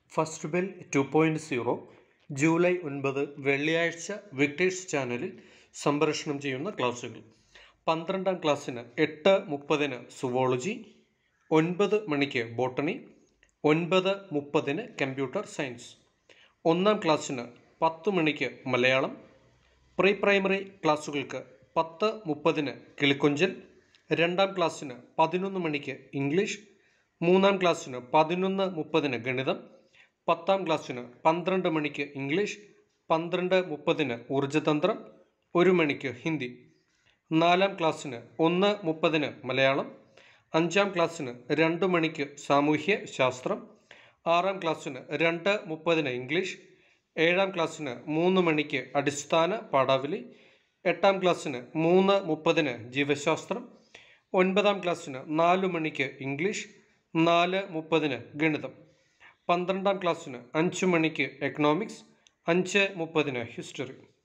First bell 2.0 July 9 വെള്ളിയാഴ്ച വിക്ടേഴ്സ് ചാനലിൽ സംപ്രേഷണം ചെയ്യുന്ന ക്ലാസ്സുകൾ. 12ാം ക്ലാസ്സിന് 8:30 സുവോളജി, 9 മണിക്ക് ബോട്ടണി, 9:30 കമ്പ്യൂട്ടർ സയൻസ്. 1ാം ക്ലാസ്സിന് 10 മണിക്ക് മലയാളം. പ്രീ പ്രൈമറി ക്ലാസ്സുകൾക്ക് 10:30 കിളിക്കൊഞ്ചൽ. 2ാം ക്ലാസ്സിന് 11 മണിക്ക് ഇംഗ്ലീഷ്. 3ാം ക്ലാസ്സിന് 11:30 ഗണിതം. 10ാം ക്ലാസ്സിന് 12 മണിക്ക് ഇംഗ്ലീഷ്, 12:30 ഊർജ്ജതന്ത്രം, 1 മണിക്ക് ഹിന്ദി. 4ാം ക്ലാസ്സിന് 1:30 മലയാളം. 5ാം ക്ലാസ്സിന് 2 മണിക്ക് സാമൂഹ്യ ശാസ്ത്രം. 6ാം ക്ലാസ്സിന് 2:30 ഇംഗ്ലീഷ്. 7ാം ക്ലാസ്സിന് 3 മണിക്ക് അടിസ്ഥാന പാഠാവലി. 8ാം ക്ലാസ്സിന് 3:30 ജീവശാസ്ത്രം. 9ാം ക്ലാസ്സിന് 4 മണിക്ക് ഇംഗ്ലീഷ്, 4:30 ഗണിതം. 12ാം ക്ലാസ്സിന് 5 മണിക്ക് എക്കണോമിക്സ്, 5:30 ഹിസ്റ്ററി.